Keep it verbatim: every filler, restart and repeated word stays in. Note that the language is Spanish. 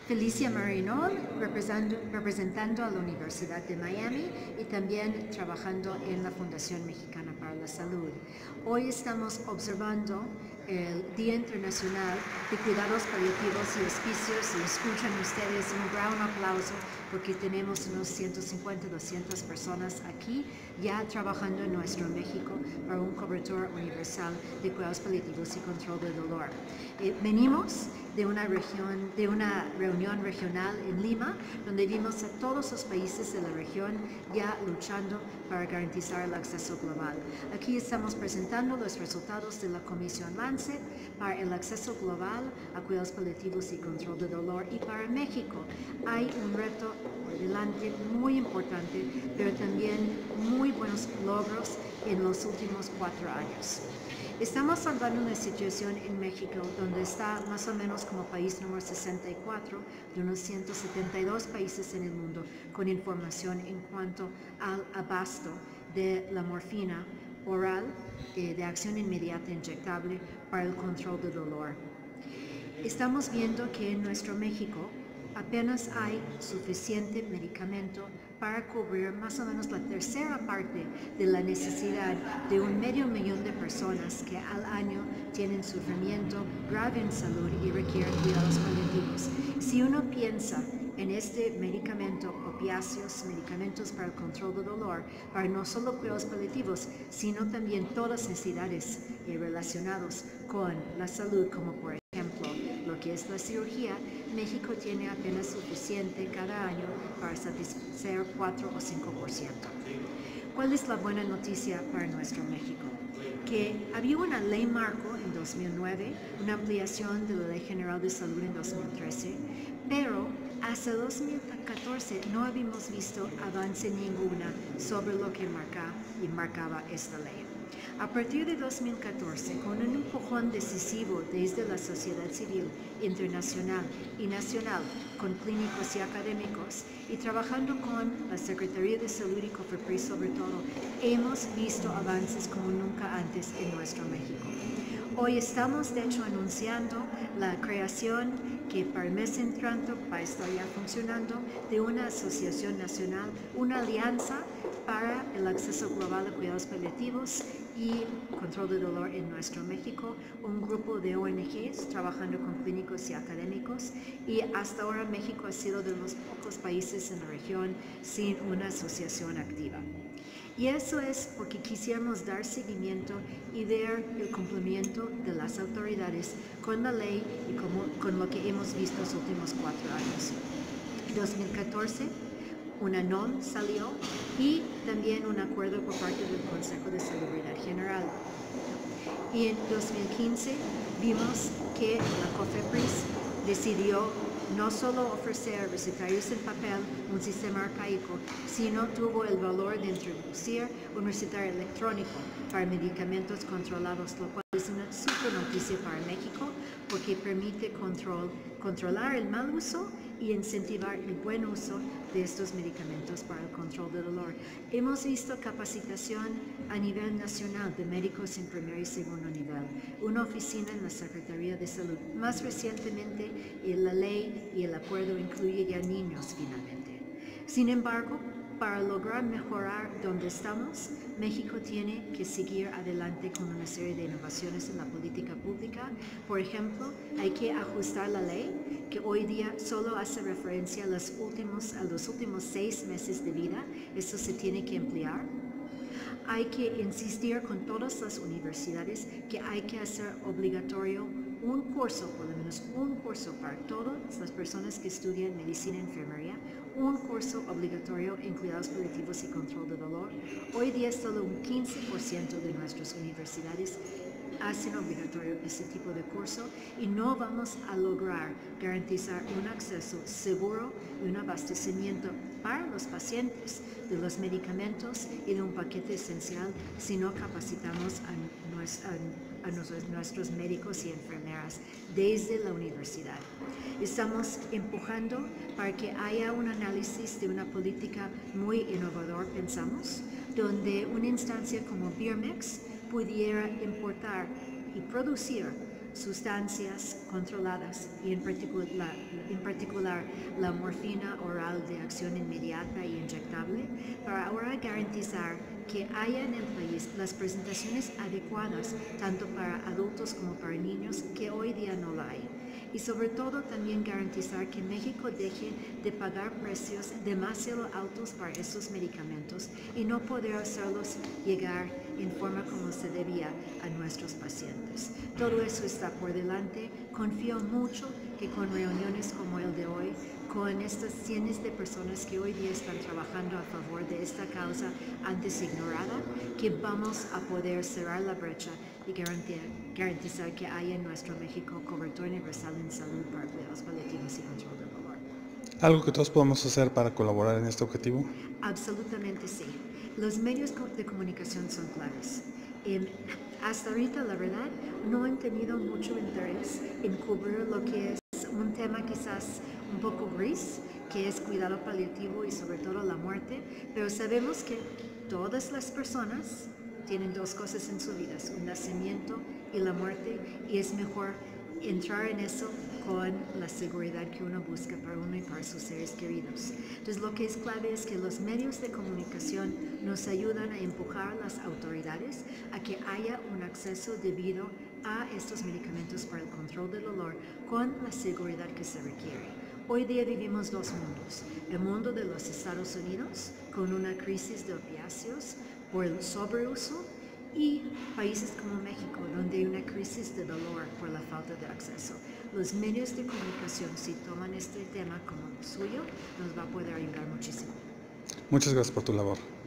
Felicia Marinol, representando, representando a la Universidad de Miami y también trabajando en la Fundación Mexicana para la Salud. Hoy estamos observando el Día Internacional de Cuidados Paliativos y Hospicios, y escuchan ustedes un gran aplauso porque tenemos unos ciento cincuenta a doscientas personas aquí ya trabajando en nuestro México para un cobertura universal de cuidados paliativos y control del dolor. Eh, venimos de una, región, de una reunión regional en Lima, donde vimos a todos los países de la región ya luchando para garantizar el acceso global. Aquí estamos presentando los resultados de la Comisión Lancet para el acceso global a cuidados paliativos y control de dolor. Y para México hay un reto por delante muy importante, pero también muy buenos logros en los últimos cuatro años. Estamos hablando de una situación en México donde está más o menos como país número sesenta y cuatro de unos ciento setenta y dos países en el mundo con información en cuanto al abasto de la morfina oral eh, de acción inmediata inyectable para el control del dolor. Estamos viendo que en nuestro México apenas hay suficiente medicamento para cubrir más o menos la tercera parte de la necesidad de un medio millón de personas que al año tienen sufrimiento grave en salud y requieren cuidados paliativos. Si uno piensa en este medicamento, opiáceos, medicamentos para el control del dolor, para no solo cuidados paliativos, sino también todas las necesidades eh, relacionadas con la salud, como por ejemplo lo que es la cirugía, México tiene apenas suficiente cada año para satisfacer cuatro o cinco por ciento. ¿Cuál es la buena noticia para nuestro México? Que había una ley marco en dos mil nueve, una ampliación de la Ley General de Salud en dos mil trece, pero hasta dos mil catorce no habíamos visto avance ninguna sobre lo que marca y marcaba esta ley. A partir de dos mil catorce, con un empujón decisivo desde la sociedad civil internacional y nacional, con clínicos y académicos, y trabajando con la Secretaría de Salud y COFEPRIS sobre todo, hemos visto avances como nunca antes en nuestro México. Hoy estamos, de hecho, anunciando la creación, que para el mes entrante va a estar ya funcionando, de una asociación nacional, una alianza para el acceso global a cuidados paliativos y control de dolor en nuestro México, un grupo de O N Ges trabajando con clínicos y académicos, y hasta ahora México ha sido de los pocos países en la región sin una asociación activa. Y eso es porque quisiéramos dar seguimiento y ver el cumplimiento de las autoridades con la ley y como, con lo que hemos visto los últimos cuatro años. En dos mil catorce, una N O M salió y también un acuerdo por parte del Consejo de Salubridad General. Y en dos mil quince vimos que la COFEPRIS decidió no solo ofrecer recetarios en papel, un sistema arcaico, sino tuvo el valor de introducir un recetario electrónico para medicamentos controlados, lo cual es una super noticia para México porque permite control, controlar el mal uso y incentivar el buen uso de estos medicamentos para el control del dolor. Hemos visto capacitación a nivel nacional de médicos en primer y segundo nivel, una oficina en la Secretaría de Salud. Más recientemente, la ley y el acuerdo incluye ya niños finalmente. Sin embargo, para lograr mejorar donde estamos, México tiene que seguir adelante con una serie de innovaciones en la política pública. Por ejemplo, hay que ajustar la ley, que hoy día solo hace referencia a los últimos, a los últimos seis meses de vida. Eso se tiene que ampliar. Hay que insistir con todas las universidades que hay que hacer obligatorio un curso, por lo menos un curso para todas las personas que estudian medicina y enfermería, un curso obligatorio en cuidados paliativos y control de dolor. Hoy día solo un quince por ciento de nuestras universidades hacen obligatorio ese tipo de curso y no vamos a lograr garantizar un acceso seguro y un abastecimiento para los pacientes de los medicamentos y de un paquete esencial si no capacitamos a, nues, a, a nuestros, nuestros médicos y enfermeras desde la universidad. Estamos empujando para que haya un análisis de una política muy innovador, pensamos, donde una instancia como Birmex pudiera importar y producir sustancias controladas y en particular, en particular la morfina oral de acción inmediata e inyectable, para ahora garantizar que haya en el país las presentaciones adecuadas tanto para adultos como para niños que hoy día no la hay. Y sobre todo también garantizar que México deje de pagar precios demasiado altos para estos medicamentos y no poder hacerlos llegar en forma como se debía a nuestros pacientes. Todo eso está por delante. Confío mucho que con reuniones como el de hoy, con estas cientos de personas que hoy día están trabajando a favor de esta causa antes ignorada, que vamos a poder cerrar la brecha y garantizar que haya en nuestro México cobertura universal en salud para cuidados paliativos y control del dolor. ¿Algo que todos podemos hacer para colaborar en este objetivo? Absolutamente sí. Los medios de comunicación son claves. Eh, hasta ahorita, la verdad, no han tenido mucho interés en cubrir lo que es un tema quizás un poco gris, que es cuidado paliativo y sobre todo la muerte, pero sabemos que todas las personas tienen dos cosas en su vida, un nacimiento y la muerte, y es mejor entrar en eso con la seguridad que uno busca para uno y para sus seres queridos. Entonces, lo que es clave es que los medios de comunicación nos ayudan a empujar a las autoridades a que haya un acceso debido a estos medicamentos para el control del dolor con la seguridad que se requiere. Hoy día vivimos dos mundos. El mundo de los Estados Unidos, con una crisis de opiáceos por el sobreuso, y países como México, donde hay una crisis de dolor por la falta de acceso. Los medios de comunicación, si toman este tema como suyo, nos va a poder ayudar muchísimo. Muchas gracias por tu labor.